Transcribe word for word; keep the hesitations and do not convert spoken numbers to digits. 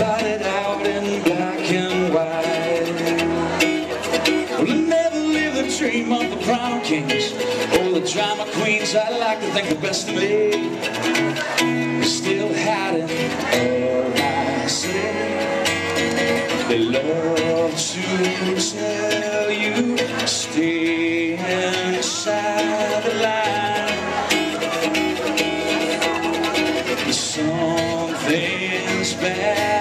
plotted out in black and white. Well, I never lived the dream of the prom kings or the drama queens. I like to think the best of me is still hiding all I say. They love to tell you stay inside the line. Something's bad.